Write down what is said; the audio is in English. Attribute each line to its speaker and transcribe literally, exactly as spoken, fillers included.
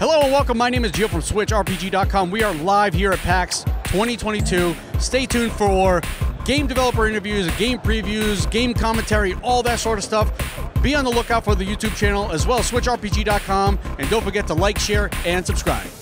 Speaker 1: Hello and welcome. My name is Gio from Switch R P G dot com. We are live here at PAX twenty twenty-two. Stay tuned for game developer interviews, game previews, game commentary, all that sort of stuff. Be on the lookout for the YouTube channel as well as Switch R P G dot com. And don't forget to like, share, and subscribe.